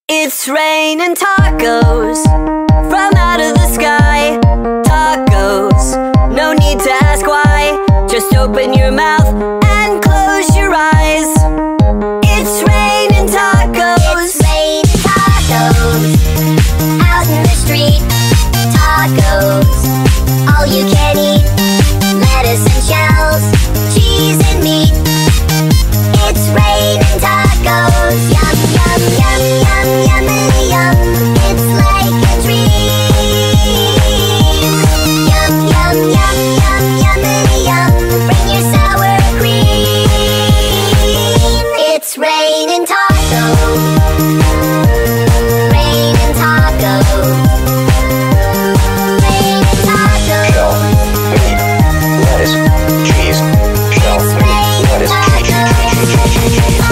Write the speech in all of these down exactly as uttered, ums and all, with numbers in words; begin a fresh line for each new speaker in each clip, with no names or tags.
It's raining tacos from out of the sky. Tacos, no need to ask why. Just open your mouth and close your eyes. It's raining tacos.
It's raining tacos out in the street. Tacos, all you can eat. Lettuce and shells, cheese and meat. It's raining tacos. Yum, yum, yum, yum, yummity yum. It's like a dream. Yum, yum, yum, yum, yummity yum. Bring your sour cream. It's raining tacos. Raining tacos. Raining tacos.
Shell, meat, lettuce, cheese. Shell, meat, lettuce, cheese, cheese, cheese, cheese, cheese, cheese.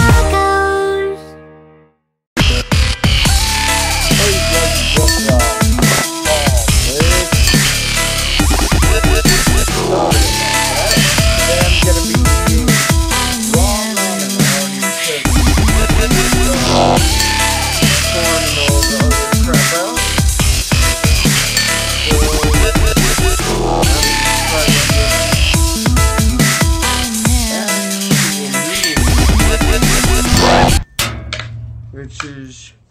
Which is